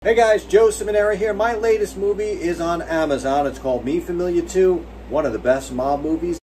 Hey guys, Joe Ciminera here. My latest movie is on Amazon. It's called Me, Familia 2, one of the best mob movies.